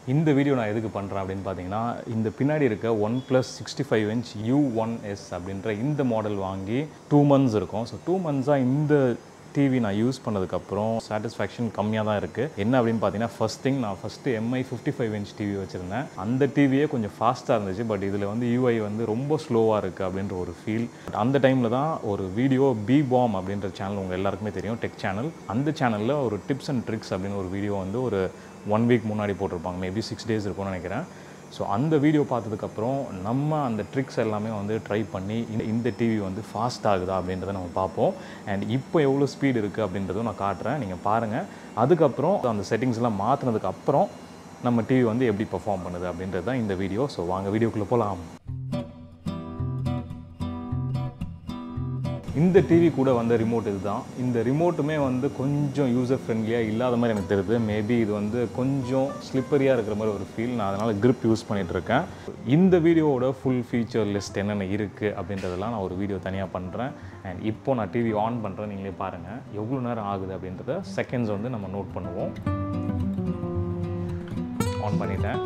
இந்த வீடியோ நான் எதுக்கு பண்ணுறேன் அப்படின்னு பார்த்தீங்கன்னா, இந்த பின்னாடி இருக்க OnePlus 65 inch U1S அப்படின்ற இந்த மாடல் வாங்கி 2 months இருக்கும். ஸோ 2 months-ஆக இந்த டிவி நான் யூஸ் பண்ணதுக்கப்புறம் சாட்டிஸ்ஃபேக்ஷன் கம்மியாக தான் இருக்குது. என்ன அப்படின்னு பார்த்தீங்கன்னா, நான் ஃபஸ்ட்டு MI 55 inch டிவி வச்சுருந்தேன். அந்த டிவியே கொஞ்சம் ஃபாஸ்ட்டாக இருந்துச்சு. பட் இதில் வந்து UI வந்து ரொம்ப ஸ்லோவாக இருக்குது அப்படின்ற ஒரு ஃபீல். அந்த டைமில் தான் ஒரு வீடியோ BEEBOM அப்படின்ற சேனல் உங்கள் எல்லாருக்குமே தெரியும், டெக் சேனல். அந்த சேனலில் ஒரு டிப்ஸ் அண்ட் ட்ரிக்ஸ் அப்படின்னு ஒரு வீடியோ வந்து ஒரு 1 week முன்னாடி போட்டிருப்பாங்க. மேபி 6 days இருக்கும்னு நினைக்கிறேன். ஸோ அந்த வீடியோ பார்த்ததுக்கப்புறம் நம்ம அந்த ட்ரிக்ஸ் எல்லாமே வந்து ட்ரை பண்ணி இந்த டிவி வந்து ஃபாஸ்ட் ஆகுதா அப்படின்றத நம்ம பார்ப்போம். அண்ட் இப்போ எவ்வளோ ஸ்பீடு இருக்குது அப்படின்றதும் நான் காட்டுறேன், நீங்கள் பாருங்கள். அதுக்கப்புறம் அந்த செட்டிங்ஸ்லாம் மாற்றினதுக்கப்புறம் நம்ம டிவி வந்து எப்படி பெர்ஃபார்ம் பண்ணுது அப்படின்றது தான் இந்த வீடியோ. ஸோ வாங்க வீடியோக்குள்ளே போகலாம். இந்த டிவி கூட வந்த ரிமோட் இதுதான். இந்த ரிமோட்டுமே வந்து கொஞ்சம் யூசர் ஃப்ரெண்ட்லியாக இல்லாத மாதிரி எனக்கு தெரியுது. மேபி இது வந்து கொஞ்சம் ஸ்லிப்பரியாக இருக்கிற மாதிரி ஒரு ஃபீல். நான் அதனால் grip யூஸ் பண்ணிகிட்ருக்கேன். இந்த வீடியோவோட ஃபுல் ஃபீச்சர் லிஸ்ட் என்னென்ன இருக்குது அப்படின்றதெல்லாம் நான் ஒரு வீடியோ தனியாக பண்ணுறேன். அண்ட் இப்போ நான் டிவி ஆன் பண்ணுறேன், நீங்களே பாருங்கள் எவ்வளோ நேரம் ஆகுது அப்படின்றத செகண்ட்ஸ் வந்து நம்ம நோட் பண்ணுவோம். ஆன் பண்ணிட்டேன்.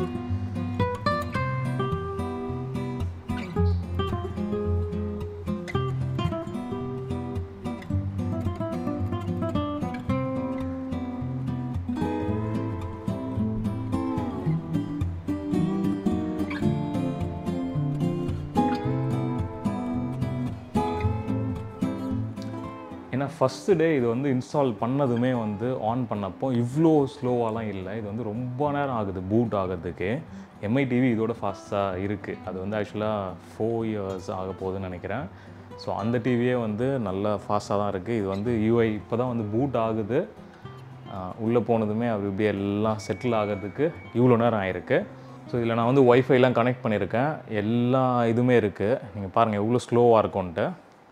ஏன்னா ஃபஸ்ட்டு டே இது வந்து இன்ஸ்டால் பண்ணதுமே வந்து ஆன் பண்ணப்போ இவ்வளோ ஸ்லோவாலாம் இல்லை. இது வந்து ரொம்ப நேரம் ஆகுது பூட் ஆகிறதுக்கு. MI டிவி இதோட ஃபாஸ்ட்டாக இருக்குது. அது வந்து ஆக்சுவலாக 4 years ஆக போகுதுன்னு நினைக்கிறேன். ஸோ அந்த டிவியே வந்து நல்லா ஃபாஸ்ட்டாக தான் இருக்குது. இது வந்து UI இப்போ தான் வந்து பூட் ஆகுது. உள்ளே போனதுமே அப்படி இப்படி எல்லாம் செட்டில் ஆகிறதுக்கு இவ்வளோ நேரம் ஆகிருக்கு. ஸோ இதில் நான் வந்து ஒய்ஃபைலாம் கனெக்ட் பண்ணியிருக்கேன். எல்லா இதுவுமே இருக்குது. நீங்கள் பாருங்கள் எவ்வளோ ஸ்லோவாக இருக்கும்ன்ட்டு.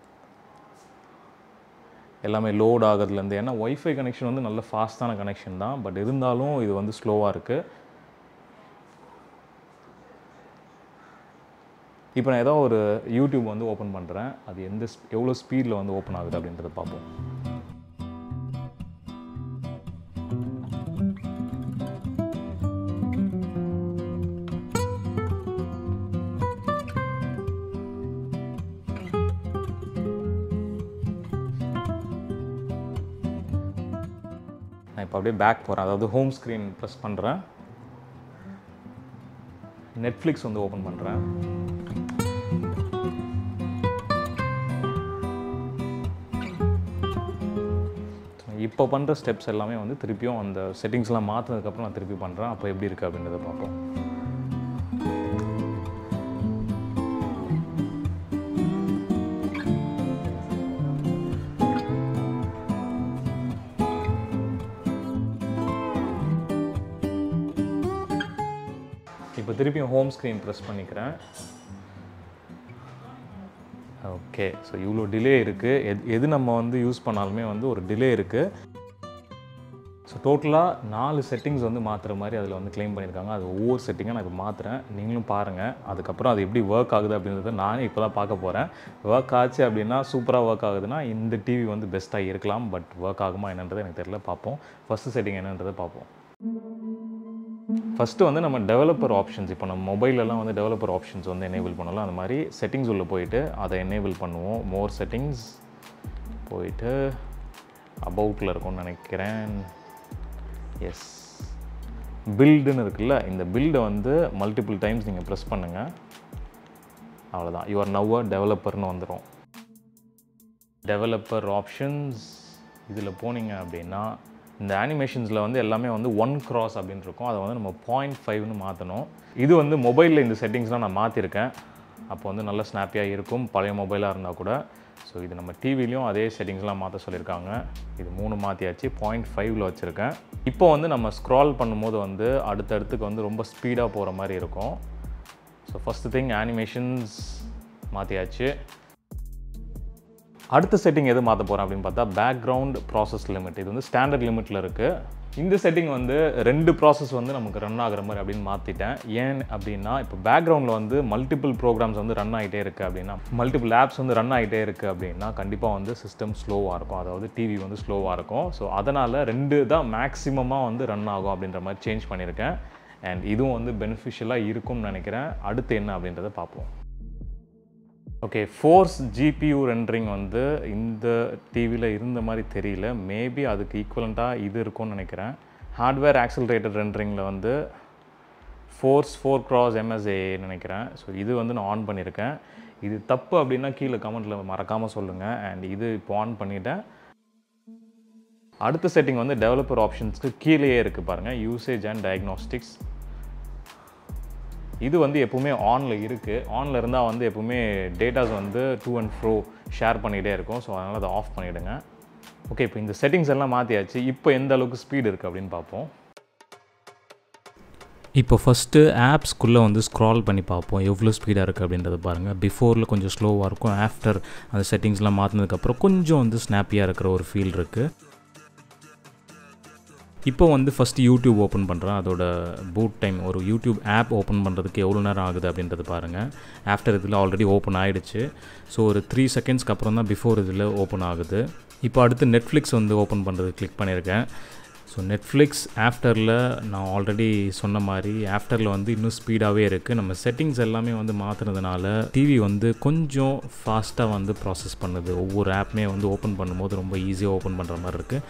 எல்லாமே லோட் ஆகிறதுலேருந்து, ஏன்னா ஒய்ஃபை கனெக்ஷன் வந்து நல்ல ஃபாஸ்ட்டான கனெக்ஷன் தான். பட் இருந்தாலும் இது வந்து ஸ்லோவாக இருக்குது. இப்போ நான் ஏதோ ஒரு யூடியூப் வந்து ஓப்பன் பண்ணுறேன். அது எவ்வளோ ஸ்பீடில் வந்து ஓப்பன் ஆகுது அப்படின்றத பார்ப்போம். நான் இப்போ அப்படியே பேக் போகிறேன், அதாவது ஹோம் ஸ்க்ரீன் ப்ரெஸ் பண்ணுறேன். நெட்ஃப்ளிக்ஸ் வந்து ஓப்பன் பண்ணுறேன். இப்போ பண்ணுற ஸ்டெப்ஸ் எல்லாமே வந்து திருப்பியும் அந்த செட்டிங்ஸ்லாம் மாற்றினதுக்கப்புறம் நான் திருப்பி பண்ணுறேன். அப்போ எப்படி இருக்குது அப்படின்றத பார்ப்போம். இப்போ திருப்பியும் ஹோம் ஸ்க்ரீன் ப்ரெஸ் பண்ணிக்கிறேன். ஓகே, ஸோ இவ்வளோ டிலே இருக்குது. எது நம்ம வந்து யூஸ் பண்ணாலுமே வந்து ஒரு டிலே இருக்குது. ஸோ டோட்டலாக 4 செட்டிங்ஸ் வந்து மாற்றுற மாதிரி அதில் வந்து கிளைம் பண்ணியிருக்காங்க. அது ஒவ்வொரு செட்டிங்காக நான் இப்போ மாற்றுறேன், நீங்களும் பாருங்கள். அதுக்கப்புறம் அது எப்படி ஒர்க் ஆகுது அப்படின்றத நானே இப்போ தான் பார்க்க போகிறேன். ஒர்க் ஆச்சு அப்படின்னா, சூப்பராக ஒர்க் ஆகுதுன்னா இந்த டிவி வந்து பெஸ்ட்டாக இருக்கலாம். பட் ஒர்க் ஆகுமா என்னன்றது எனக்கு தெரியல, பார்ப்போம். ஃபஸ்ட்டு செட்டிங் என்னன்றதை பார்ப்போம். ஃபஸ்ட்டு வந்து நம்ம டெவலப்பர் ஆப்ஷன்ஸ், இப்போ நம்ம மொபைலெலாம் வந்து டெவலப்பர் ஆப்ஷன்ஸ் வந்து எனேபிள் பண்ணலாம். அந்த மாதிரி செட்டிங்ஸ் உள்ளே போயிட்டு அதை எனேபிள் பண்ணுவோம். மோர் செட்டிங்ஸ் போயிட்டு அபவுட்டில் இருக்கும்னு நினைக்கிறேன். எஸ், பில்டுன்னு இருக்குல்ல, இந்த பில்டை வந்து மல்டிபிள் டைம்ஸ் நீங்கள் ப்ரெஸ் பண்ணுங்கள். அவ்வளோதான், யூ ஆர் நவ் அ டெவலப்பர்னு வந்துடும். டெவலப்பர் ஆப்ஷன்ஸ் இதில் போனீங்க அப்படின்னா இந்த அனிமேஷன்ஸில் வந்து எல்லாமே வந்து 1 cross அப்படின்னு இருக்கும். அதை வந்து நம்ம 0.5ன்னு மாற்றணும். இது வந்து மொபைலில் இந்த செட்டிங்ஸ்லாம் நான் மாற்றிருக்கேன். அப்போ வந்து நல்ல ஸ்னாப்பியாக இருக்கும், பழைய மொபைலாக இருந்தால் கூட. ஸோ இது நம்ம டிவிலையும் அதே செட்டிங்ஸ்லாம் மாற்ற சொல்லியிருக்காங்க. இது 3 மாற்றியாச்சு, 0.5ல் வச்சுருக்கேன். இப்போ வந்து நம்ம ஸ்க்ரால் பண்ணும்போது வந்து அடுத்தடுத்துக்கு வந்து ரொம்ப ஸ்பீடாக போகிற மாதிரி இருக்கும். ஸோ ஃபஸ்ட்டு திங் அனிமேஷன்ஸ் மாற்றியாச்சு. அடுத்த செட்டிங் எது மாற்ற போகிறேன் அப்படின்னு பார்த்தா பேக்ரவுண்ட் ப்ராசஸ் லிமிட். இது வந்து ஸ்டாண்டர்ட் லிமிட்டில் இருக்குது. இந்த செட்டிங் வந்து 2 ப்ராசஸ் வந்து நமக்கு ரன் ஆகிற மாதிரி அப்படின்னு மாற்றிட்டேன். ஏன் அப்படின்னா, இப்போ பேக்ரவுண்டில் வந்து மல்டிபிள் ப்ரோக்ராம்ஸ் வந்து ரன் ஆகிட்டே இருக்குது அப்படின்னா, மல்டிபிள் ஆப்ஸ் வந்து ரன் ஆகிட்டே இருக்குது அப்படின்னா கண்டிப்பாக வந்து சிஸ்டம் ஸ்லோவாக இருக்கும், அதாவது டிவி வந்து ஸ்லோவாக இருக்கும். ஸோ அதனால் 2 தான் மேக்ஸிமமாக வந்து ரன் ஆகும் அப்படின்ற மாதிரி சேஞ்ச் பண்ணியிருக்கேன். அண்ட் இதுவும் வந்து பெனிஃபிஷியலாக இருக்கும்னு நினைக்கிறேன். அடுத்து என்ன அப்படின்றத பார்ப்போம். ஓகே, ஃபோர்ஸ் ஜிபியூ ரெண்டரிங் வந்து இந்த டிவியில் இருந்த மாதிரி தெரியல. மேபி அதுக்கு ஈக்குவலண்ட்டாக இது இருக்கும்னு நினைக்கிறேன். ஹார்ட்வேர் ஆக்சலரேட்டட் ரெண்டரிங்கில் வந்து ஃபோர்ஸ் 4x MSA நினைக்கிறேன். ஸோ இது வந்து நான் ஆன் பண்ணியிருக்கேன். இது தப்பு அப்படின்னா கீழே கமெண்ட்டில் மறக்காமல் சொல்லுங்கள். அண்ட் இது இப்போ ஆன் பண்ணிவிட்டேன். அடுத்த செட்டிங் வந்து டெவலப்பர் ஆப்ஷன்ஸ்க்கு கீழேயே இருக்குது பாருங்கள், யூசேஜ் அண்ட் டயக்னாஸ்டிக்ஸ். இது வந்து எப்பவுமே ஆனில் இருக்குது. ஆனில் இருந்தால் வந்து எப்பவுமே டேட்டாஸ் வந்து டூ அண்ட் ஃப்ரோ ஷேர் பண்ணிகிட்டே இருக்கும். ஸோ அதனால் அதை ஆஃப் பண்ணிவிடுங்க. ஓகே, இப்போ இந்த செட்டிங்ஸ் எல்லாம் மாற்றியாச்சு. இப்போ எந்த அளவுக்கு ஸ்பீடு இருக்குது அப்படின்னு பார்ப்போம். இப்போ ஃபஸ்ட்டு ஆப்ஸ்குள்ளே வந்து ஸ்க்ரால் பண்ணி பார்ப்போம் எவ்வளோ ஸ்பீடாக இருக்குது அப்படின்றத பாருங்கள். பிஃபோரில் கொஞ்சம் ஸ்லோவாக இருக்கும். ஆஃப்டர் அந்த செட்டிங்ஸ்லாம் மாற்றினதுக்கப்புறம் கொஞ்சம் வந்து ஸ்னாப்பியாக இருக்கிற ஒரு ஃபீல் இருக்குது. இப்போ வந்து ஃபஸ்ட்டு யூடியூப் ஓப்பன் பண்ணுறேன். அதோட பூட் டைம், ஒரு யூடியூப் ஆப் ஓப்பன் பண்ணுறதுக்கு எவ்வளோ நேரம் ஆகுது அப்படின்றது பாருங்கள். ஆஃப்டர் இதில் ஆல்ரெடி ஓப்பன் ஆகிடுச்சு. ஸோ ஒரு 3 செகண்ட்ஸ்க்கு அப்புறம் தான் பிஃபோர் இதில் ஓப்பன் ஆகுது. இப்போ அடுத்து நெட்ஃப்ளிக்ஸ் வந்து ஓப்பன் பண்ணுறது கிளிக் பண்ணியிருக்கேன். ஸோ நெட்ஃப்ளிக்ஸ் ஆஃப்டரில் நான் ஆல்ரெடி சொன்ன மாதிரி ஆஃப்டரில் வந்து இன்னும் ஸ்பீடாகவே இருக்குது. நம்ம செட்டிங்ஸ் எல்லாமே வந்து மாற்றுறதுனால டிவி வந்து கொஞ்சம் ஃபாஸ்ட்டாக வந்து ப்ராசஸ் பண்ணுது. ஒவ்வொரு ஆப்புமே வந்து ஓப்பன் பண்ணும்போது ரொம்ப ஈஸியாக ஓப்பன் பண்ணுற மாதிரி இருக்குது.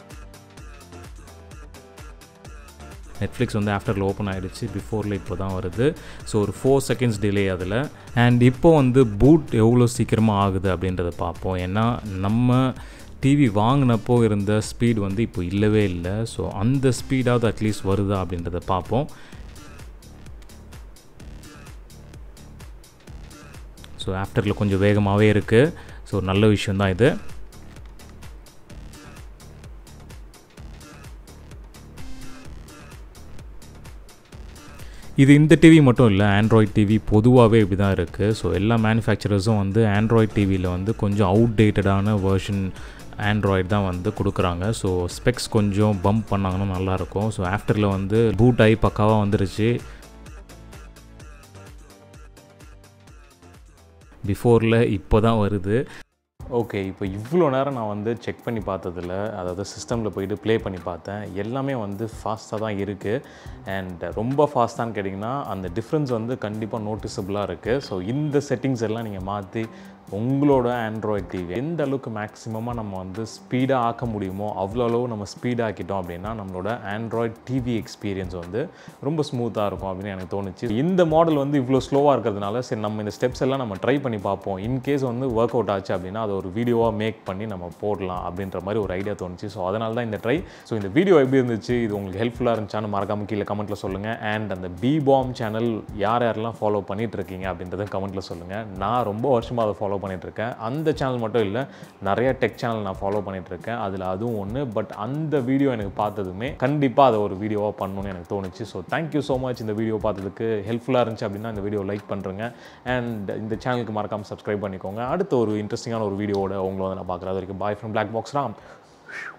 நெட்ஃப்ளிக்ஸ் வந்து ஆஃப்டரில் ஓப்பன் ஆகிடுச்சு. பிஃபோரில் இப்போ தான் வருது. ஸோ ஒரு 4 செகண்ட்ஸ் டிலே அதில். அண்ட் இப்போ வந்து பூட் எவ்வளோ சீக்கிரமாக ஆகுது அப்படின்றத பார்ப்போம். ஏன்னா நம்ம டிவி வாங்கினப்போ இருந்த ஸ்பீட் வந்து இப்போ இல்லவே இல்லை. ஸோ அந்த ஸ்பீடாவது அட்லீஸ்ட் வருதா அப்படின்றத பார்ப்போம். ஸோ ஆஃப்டரில் கொஞ்சம் வேகமாகவே இருக்குது. ஸோ நல்ல விஷயந்தான் இது. இது இந்த டிவி மட்டும் இல்லை, ஆண்ட்ராய்ட் டிவி பொதுவாகவே இப்படி தான் இருக்குது. ஸோ எல்லா மேனுஃபேக்சரர்ஸும் வந்து ஆண்ட்ராய்ட் டிவியில் வந்து கொஞ்சம் அவுட்டேட்டடான வெர்ஷன் ஆண்ட்ராய்டு தான் வந்து கொடுக்குறாங்க. ஸோ ஸ்பெக்ஸ் கொஞ்சம் பம்ப் பண்ணாங்கன்னா நல்லாயிருக்கும். ஸோ ஆஃப்டரில் வந்து பூட் ஆகி பக்காவாக வந்துருச்சு. பிஃபோரில் இப்போ தான் வருது. ஓகே, இப்போ இவ்வளோ நேரம் நான் வந்து செக் பண்ணி பார்த்ததில், அதாவது சிஸ்டமில் போய்ட்டு ப்ளே பண்ணி பார்த்தேன். எல்லாமே வந்து ஃபாஸ்ட்டாக தான் இருக்குது. அண்ட் ரொம்ப ஃபாஸ்ட்டானு கேட்டிங்கன்னா அந்த டிஃப்ரென்ஸ் வந்து கண்டிப்பாக நோட்டிசபிளாக இருக்குது. ஸோ இந்த செட்டிங்ஸ் எல்லாம் நீங்கள் மாற்றி உங்களோட ஆண்ட்ராய்ட் டிவி எந்த அளவுக்கு மேக்ஸிமமாக நம்ம வந்து ஸ்பீடாக ஆக்க முடியுமோ அவ்வளோ அளவு நம்ம ஸ்பீடாக ஆக்கிட்டோம் அப்படின்னா நம்மளோட ஆண்ட்ராய்ட் டிவி எக்ஸ்பீரியன்ஸ் வந்து ரொம்ப ஸ்மூத்தாக இருக்கும் அப்படின்னு எனக்கு தோணுச்சு. இந்த மாடல் வந்து இவ்வளோ ஸ்லோவாக இருக்கிறதுனால சரி நம்ம இந்த ஸ்டெப்ஸ் எல்லாம் நம்ம ட்ரை பண்ணி பார்ப்போம். இன்கேஸ் வந்து ஒர்க் அவுட் ஆச்சு அப்படின்னா அதை ஒரு வீடியோவாக மேக் பண்ணி நம்ம போடலாம் அப்படின்ற மாதிரி ஒரு ஐடியா தோணுச்சு. ஸோ அதனால தான் இந்த ட்ரை. ஸோ இந்த வீடியோ எப்படி இருந்துச்சு, இது உங்களுக்கு ஹெல்ப்ஃபுல்லாக இருந்துச்சான்னு மறக்காமல் கீழே கமெண்ட்டில் சொல்லுங்கள். அண்ட் அந்த BEEBOM சேனல் யார் யாரெல்லாம் ஃபாலோ பண்ணிகிட்டு இருக்கீங்க அப்படின்றத கமெண்ட்டில் சொல்லுங்கள். நான் ரொம்ப வருஷமாக அதை ஃபாலோ பண்ணிகிட்ருக்கேன். அந்த சேனல் மட்டும் இல்லை, நிறைய டெக் சேனல் நான் ஃபாலோ பண்ணிகிட்ருக்கேன். அதில் அதுவும் ஒன்று. பட் அந்த வீடியோ எனக்கு பார்த்ததுமே கண்டிப்பாக அதை ஒரு வீடியோவாக பண்ணணும்னு எனக்கு தோணுச்சு. ஸோ தேங்க்யூ ஸோ மச் இந்த வீடியோ பார்த்ததுக்கு. ஹெல்ப்ஃபுல்லாக இருந்துச்சு அப்படின்னா இந்த வீடியோ லைக் பண்ணுறேங்க. அண்ட் இந்த சேனலுக்கு மறக்காமல் சப்ஸ்கிரைப் பண்ணிக்கோங்க. அடுத்த ஒரு இன்ட்ரெஸ்டிங்கான ஒரு வீடியோவோட உங்களை வந்து நான் பார்க்குறது வரைக்கும் bye from Black Box Ram.